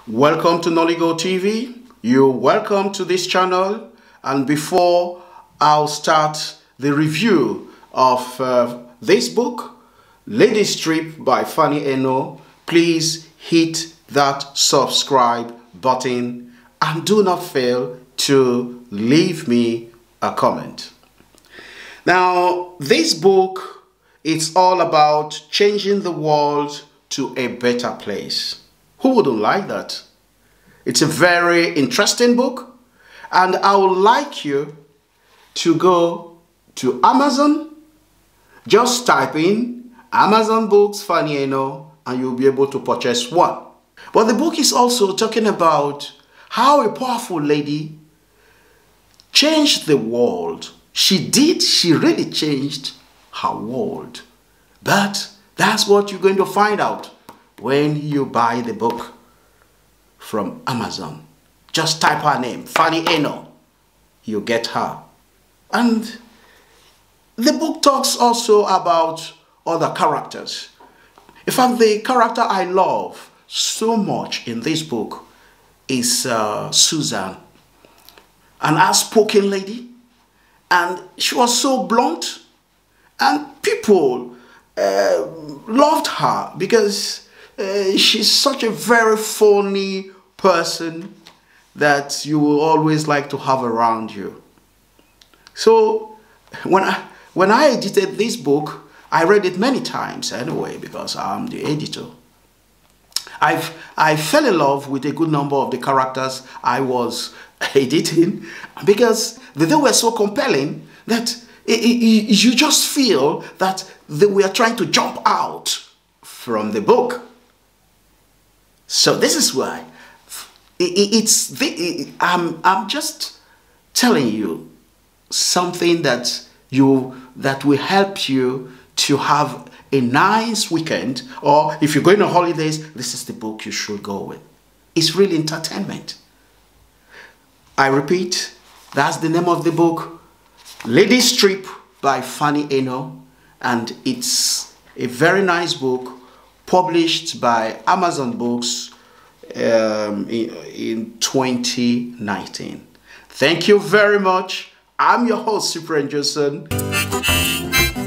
Welcome to Noligo TV. You're welcome to this channel. And before I'll start the review of this book, Lady Strip by Fanny Enoh, please hit that subscribe button and do not fail to leave me a comment. Now, this book, it's all about changing the world to a better place. Who wouldn't like that? It's a very interesting book, and I would like you to go to Amazon. Just type in Amazon Books Fanny Enoh and you'll be able to purchase one. But the book is also talking about how a powerful lady changed the world. She really changed her world. But that's what you're going to find out when you buy the book from Amazon. Just type her name, Fanny Enoh. You get her. And the book talks also about other characters. In fact, the character I love so much in this book is Susan, an outspoken lady. And she was so blunt, and people loved her because she's such a very funny person that you will always like to have around you. So when I edited this book, I read it many times anyway because I'm the editor. I fell in love with a good number of the characters I was editing because they were so compelling that you just feel that they were trying to jump out from the book. So this is why I'm just telling you something that will help you to have a nice weekend, or if you're going on holidays, this is the book you should go with. It's really entertainment. I repeat, that's the name of the book, Lady Strip by Fanny Enoh, and it's a very nice book published by Amazon Books in 2019. Thank you very much. I'm your host, Cyprian Johnson.